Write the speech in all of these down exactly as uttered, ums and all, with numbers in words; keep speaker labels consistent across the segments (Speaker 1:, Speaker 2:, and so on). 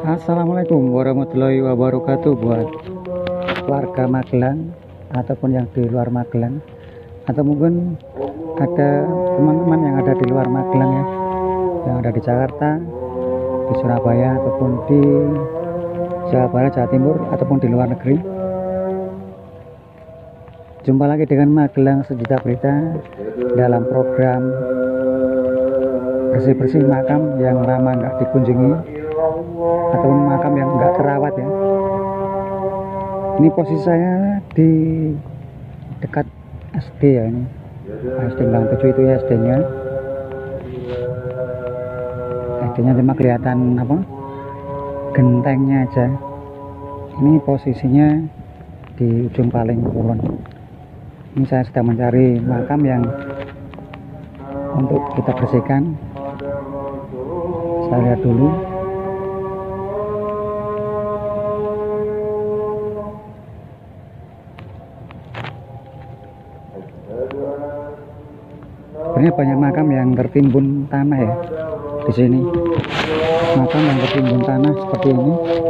Speaker 1: Assalamualaikum warahmatullahi wabarakatuh buat warga Magelang ataupun yang di luar Magelang, atau mungkin ada teman-teman yang ada di luar Magelang ya, yang ada di Jakarta, di Surabaya ataupun di Jawa Barat, Jawa Timur ataupun di luar negeri. Jumpa lagi dengan Magelang Sejuta Berita dalam program bersih-bersih makam yang lama nggak dikunjungi ataupun makam yang nggak terawat ya. Ini posisi saya di dekat S D ya, ini S D Gang tujuh itu ya, S D-nya S D-nya cuma kelihatan apa, gentengnya aja. Ini posisinya di ujung paling kulon. Ini saya sedang mencari makam yang untuk kita bersihkan. Saya lihat dulu. Sebenarnya banyak makam yang tertimbun tanah ya di sini. Makam yang tertimbun tanah seperti ini.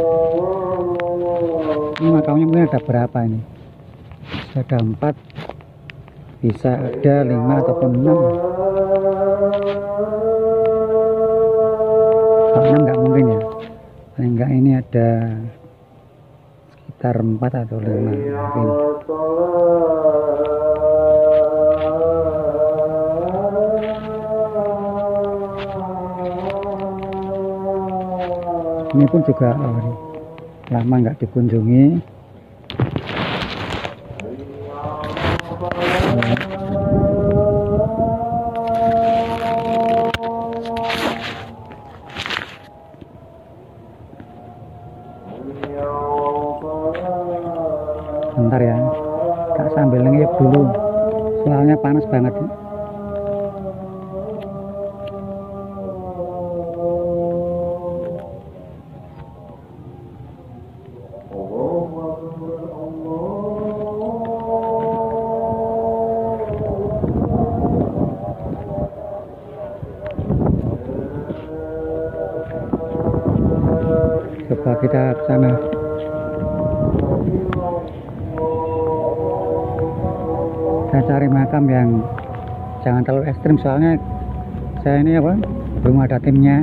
Speaker 1: Ini makamnya mungkin ada berapa ini? Ada empat, bisa ada lima ataupun enam. Kalau enam nggak mungkin ya. Paling enggak ini ada sekitar empat atau lima mungkin. Ini pun juga oh, lama nggak dikunjungi. Bentar ya, tak sambil ngiyup dulu, soalnya panas banget. Coba kita ke sana. Saya cari makam yang jangan terlalu ekstrim, soalnya saya ini apa, belum ada timnya.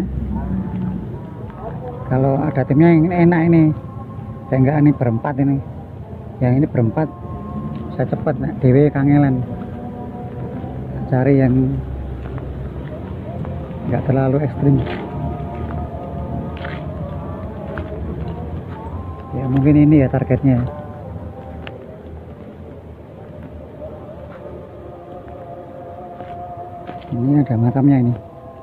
Speaker 1: Kalau ada timnya yang enak ini, saya enggak, ini berempat ini. Yang ini berempat, saya cepat nak dewe kangelan. Cari yang enggak terlalu ekstrim. Ya mungkin ini ya targetnya. Ini ada makamnya ini.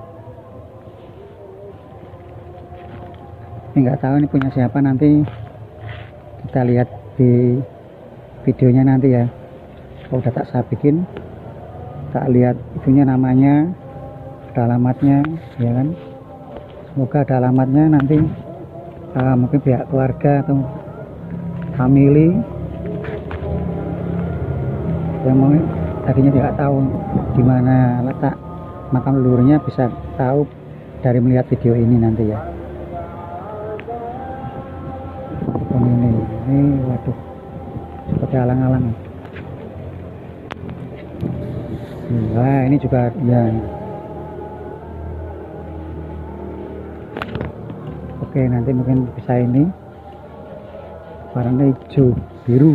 Speaker 1: Ini nggak tahu ini punya siapa, nanti kita lihat di videonya nanti ya. Kalau udah tak saya bikin, tak lihat itunya, namanya, ada alamatnya ya kan. Semoga ada alamatnya nanti. Uh, mungkin pihak keluarga atau family yang mau tadinya tidak tahu di mana letak makam leluhurnya, bisa tahu dari melihat video ini nanti ya. Ini, ini waduh, seperti alang-alang. Wah, ini juga ya. Oke, nanti mungkin bisa ini warnanya hijau biru.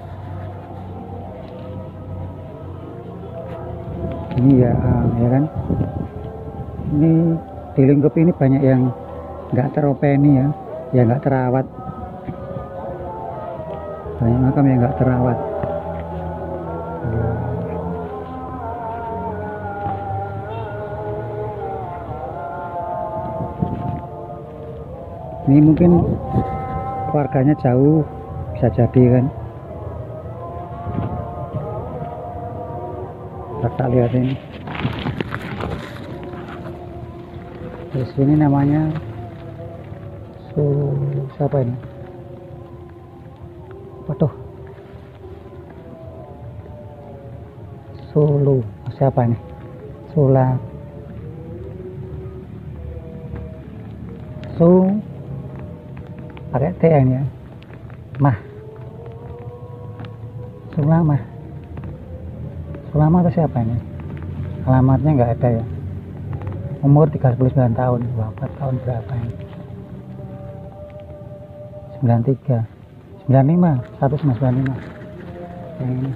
Speaker 1: Ini ya, um, ya kan. Ini di lingkup ini banyak yang nggak teropeni ya, ya nggak terawat. Banyak makam yang nggak terawat. Ini mungkin keluarganya jauh, bisa jadi kan. Kita lihat ini. Di sini namanya Su siapa ini? Waduh. Solo siapa ini? Sula Su pakai T ini ya. Mah Sulamah Sulamah atau siapa ini? Alamatnya nggak ada ya. Umur tiga puluh sembilan tahun. Wafat tahun berapa ini? sembilan tiga sembilan lima satu sembilan lima. Yang ini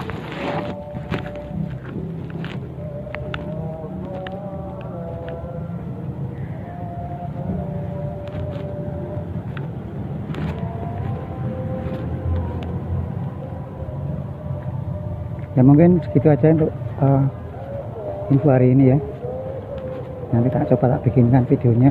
Speaker 1: ya. Mungkin segitu aja untuk uh, info hari ini ya. Nanti tak coba tak bikinkan videonya.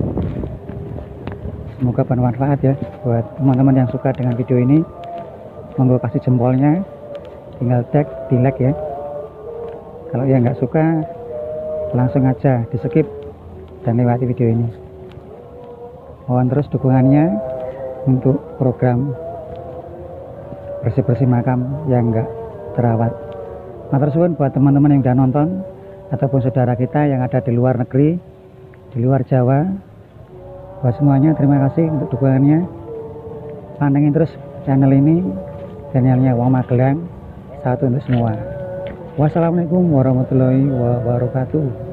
Speaker 1: Semoga bermanfaat ya buat teman-teman yang suka dengan video ini. Monggo kasih jempolnya, tinggal tag, di like ya. Kalau yang nggak suka langsung aja di skip dan lewati video ini. Mohon terus dukungannya untuk program bersih-bersih makam yang nggak terawat. Matur suwun buat teman-teman yang udah nonton ataupun saudara kita yang ada di luar negeri, di luar Jawa. Buat semuanya terima kasih untuk dukungannya. Pantengin terus channel ini, channelnya Wong Magelang, satu untuk semua. Wassalamualaikum warahmatullahi wabarakatuh.